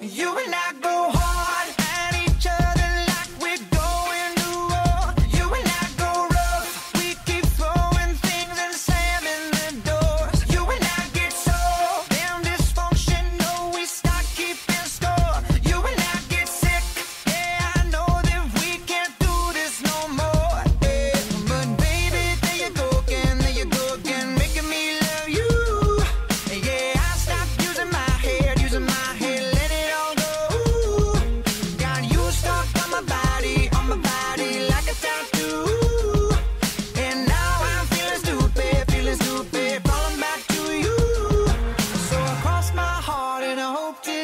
You and I go hard at each other like we're going to war. You and I go rough, we keep throwing things and slamming the doors. You and I get so damn dysfunctional, we start keeping score. You and I get sick, yeah, I know that we can't do this no more. Yeah. But baby, there you go again, making me love you. Yeah, I stopped using my head, let it all go. Got you stuck on my body like a tattoo. And now I'm feeling stupid, falling back to you. So I cross my heart and I hope to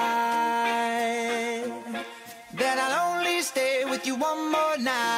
die that I'll only stay with you one more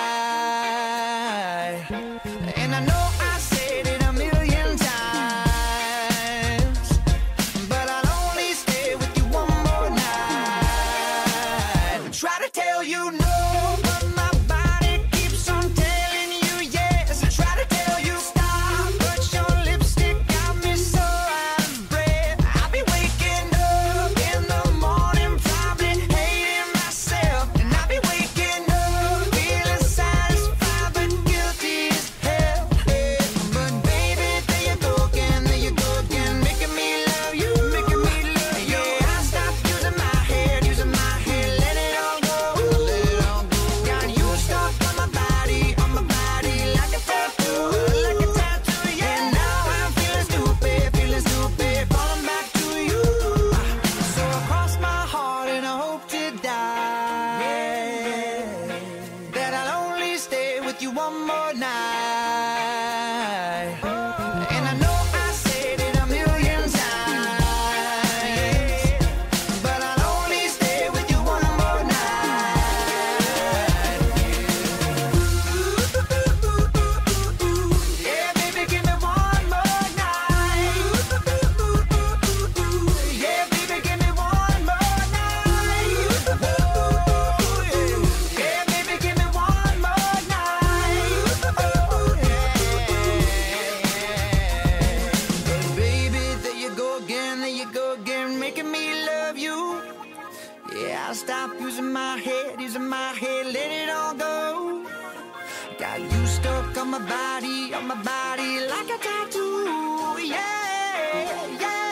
night. And I know I said it a million times, but I'll only stay with you one more night. Try to tell you no, but my body keeps on telling you yes. Try to tell you stop, but your lipstick got me so out of breath. I'll be waking up in the morning, probably hating myself. And I'll be waking up feeling satisfied, but guilty as hell. But baby, there you go again, making me love you. Yeah, I stopped using my head, let it all go. Got you stuck on my body like a tattoo, Yeah, now I'm feeling stupid, falling back to you. So I cross my heart and I hope to die that I'll only stay with you one more night. And I know I said it a million times, but I'll only stay with you one more night. Yeah, baby, give me one more night. Yeah, baby, give me one more night. Yeah, baby, give me one more night. But baby, there you go again, making me love you. Yeah, I'll stop using my head, let it all go. Got you stuck on my body like a tattoo. Yeah, yeah.